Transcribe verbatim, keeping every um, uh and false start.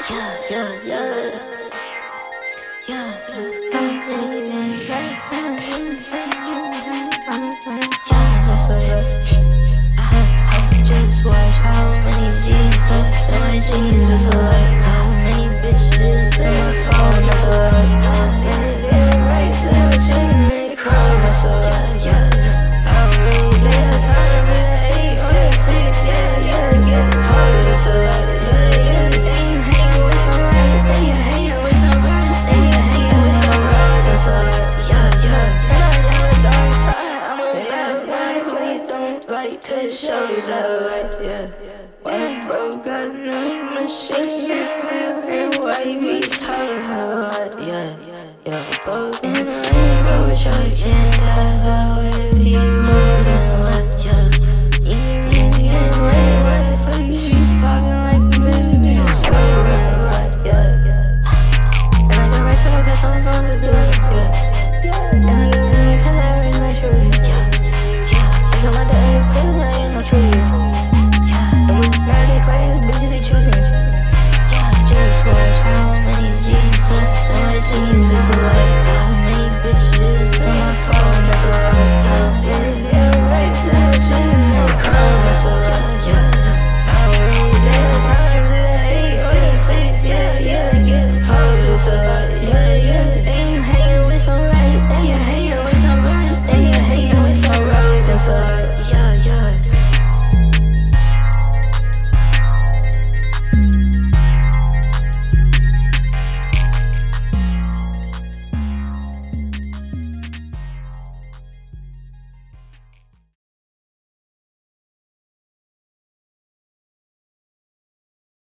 Yeah, yeah, yeah. Yeah, yeah, yeah. Just watch how many G's up in my jeans. That's a lot. How many bitches in my phone. That's a lot. How many damn rights in the chain make crime. That's a lot. Yeah, yeah. How many damn times in the eight or the six? Yeah, yeah. Get fucked. That's a lot. Yeah, yeah. And you hanging with somebody. And you hanging with somebody. And you hanging with somebody. That's a lot. Yeah, yeah. And I got a dark side. I'm a bad boy. Please don't like to show you that light. Yeah. Why bro got no machine? And why we talking a lot? Yeah, yeah. Both in my bro, I can't have